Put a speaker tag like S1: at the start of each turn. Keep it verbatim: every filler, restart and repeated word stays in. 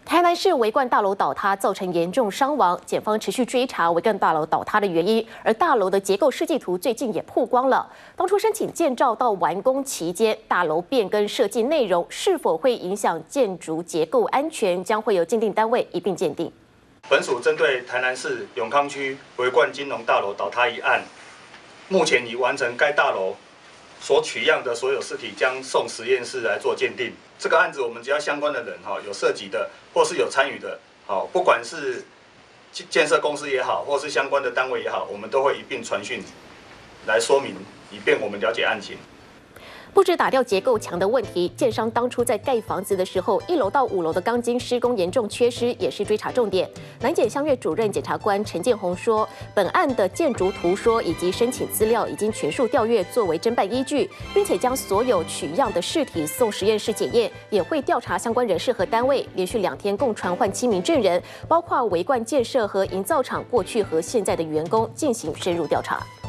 S1: 台南市维冠大楼倒塌造成严重伤亡，检方持续追查维冠大楼倒塌的原因，而大楼的结构设计图最近也曝光了。当初申请建造到完工期间，大楼变更设计内容是否会影响建筑结构安全，将会由鉴定单位一并鉴定。
S2: 本署针对台南市永康区维冠金融大楼倒塌一案，目前已完成该大楼所取样的所有尸体，将送实验室来做鉴定。这个案子，我们只要相关的人哈有涉及的，或是有参与的，好，不管是建设公司也好，或是相关的单位也好，我们都会一并传讯来说明，以便我们了解案情。
S1: 不止打掉结构墙的问题，建商当初在盖房子的时候，一楼到五楼的钢筋施工严重缺失，也是追查重点。南检相越主任检察官陈建宏说，本案的建筑图说以及申请资料已经全数调阅作为侦办依据，并且将所有取样的尸体送实验室检验，也会调查相关人士和单位，连续两天共传唤七名证人，包括维冠建设和营造厂过去和现在的员工进行深入调查。